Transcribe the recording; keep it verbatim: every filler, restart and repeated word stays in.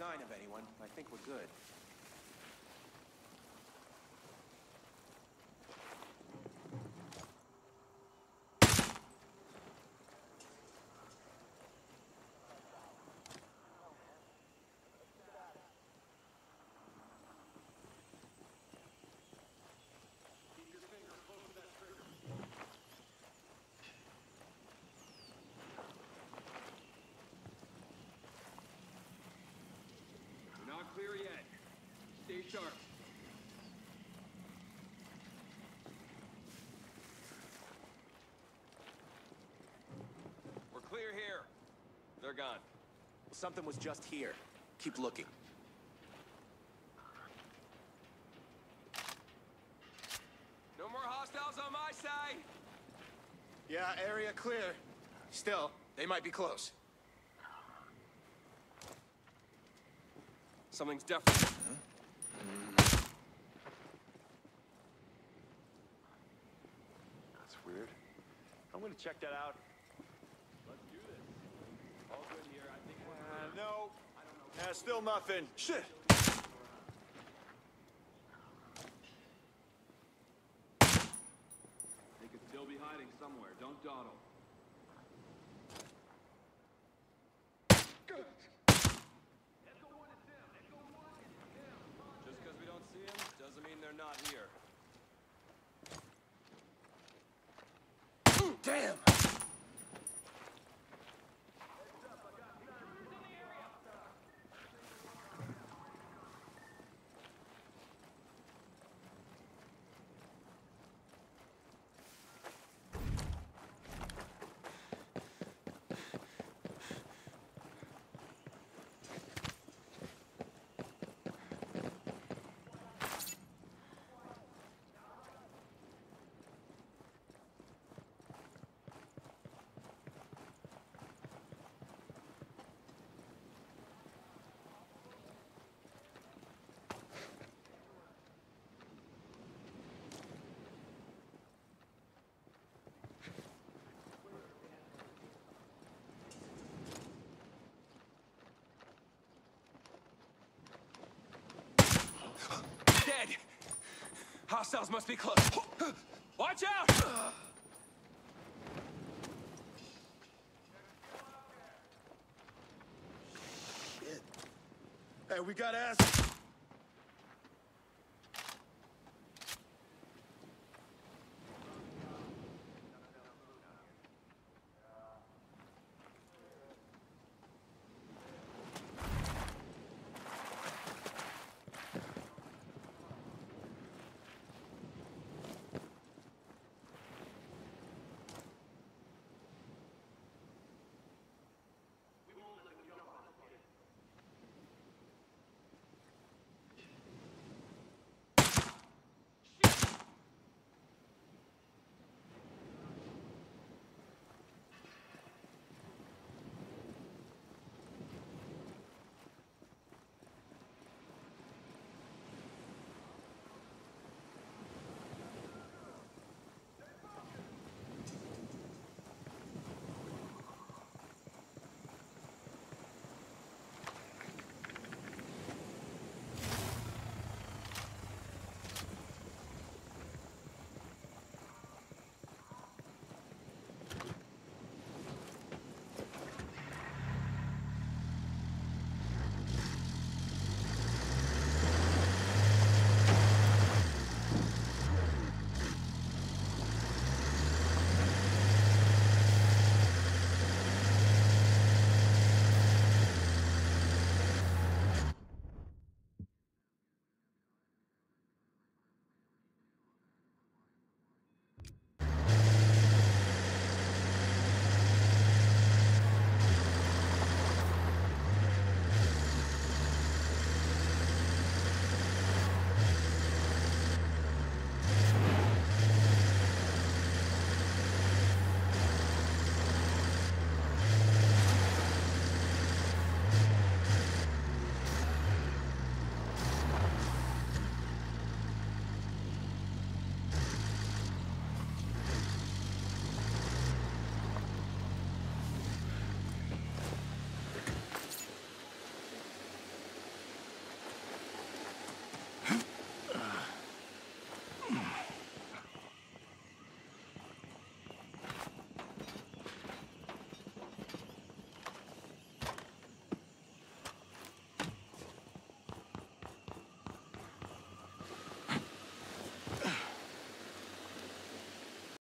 sign of anyone. I think we're good. Not clear yet. Stay sharp. We're clear here. They're gone. Something was just here. Keep looking. No more hostiles on my side. Yeah, area clear. Still, they might be close. Something's definitely... Huh? That's weird. I'm gonna check that out. Let's do this. All good here. I think we're... Uh, no. Uh, still nothing. Shit. They could still be hiding somewhere. Don't dawdle. Just because we don't see them doesn't mean they're not here. Damn! Dead! Hostiles must be close. Watch out! Shit. Hey, we got ass.